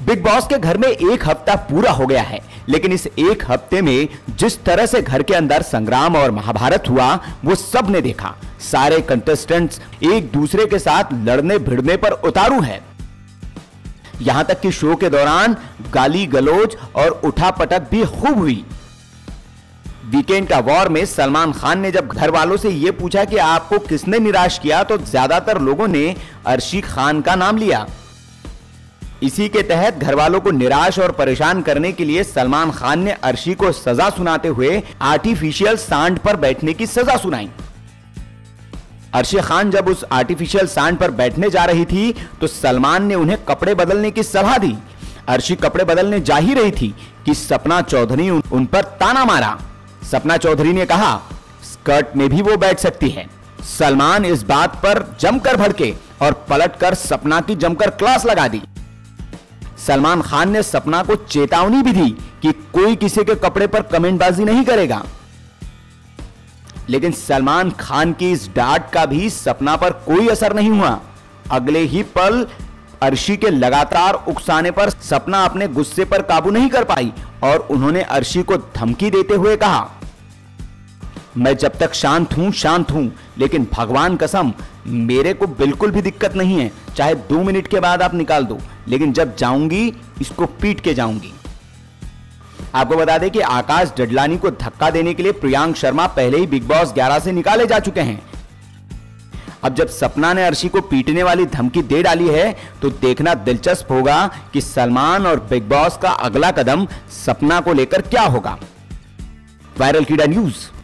Big boss के घर में एक हफ्ता पूरा हो गया है, लेकिन इस एक हफ्ते में जिस तरह से घर के अंदर संग्राम और महाभारत हुआ वो सब ने देखा। सारे कंटेस्टेंट्स एक दूसरे के साथ लड़ने भिड़ने पर उतारू है। यहां तक कि शो के दौरान गाली गलौज और उठापटक भी खूब हुई। वीकेंड का वॉर में सलमान खान ने जब घर वालों से यह पूछा कि आपको किसने निराश किया, तो ज्यादातर लोगों ने अर्शी खान का नाम लिया। इसी के तहत घर वालों को निराश और परेशान करने के लिए सलमान खान ने अर्शी को सजा सुनाते हुए आर्टिफिशियल सांड पर बैठने की सजा सुनाई। अर्शी खान जब उस आर्टिफिशियल सांड पर बैठने जा रही थी तो सलमान ने उन्हें कपड़े बदलने की सलाह दी। अर्शी कपड़े बदलने जा ही रही थी कि सपना चौधरी उन पर ताना मारा। सपना चौधरी ने कहा स्कर्ट में भी वो बैठ सकती है। सलमान इस बात पर जमकर भड़के और पलटकर सपना की जमकर क्लास लगा दी। सलमान खान ने सपना को चेतावनी भी दी कि कोई किसी के कपड़े पर कमेंटबाजी नहीं करेगा, लेकिन सलमान खान की इस डांट का भी सपना पर कोई असर नहीं हुआ। अगले ही पल अर्शी के लगातार उकसाने पर सपना अपने गुस्से पर काबू नहीं कर पाई और उन्होंने अर्शी को धमकी देते हुए कहा, मैं जब तक शांत हूं, लेकिन भगवान कसम मेरे को बिल्कुल भी दिक्कत नहीं है, चाहे 2 मिनट के बाद आप निकाल दो, लेकिन जब जाऊंगी इसको पीट के जाऊंगी। आपको बता दें कि आकाश डडलानी को धक्का देने के लिए प्रियांक शर्मा पहले ही बिग बॉस 11 से निकाले जा चुके हैं। अब जब सपना ने अर्शी को पीटने वाली धमकी दे डाली है तो देखना दिलचस्प होगा कि सलमान और बिग बॉस का अगला कदम सपना को लेकर क्या होगा। वायरल कीड़ा न्यूज।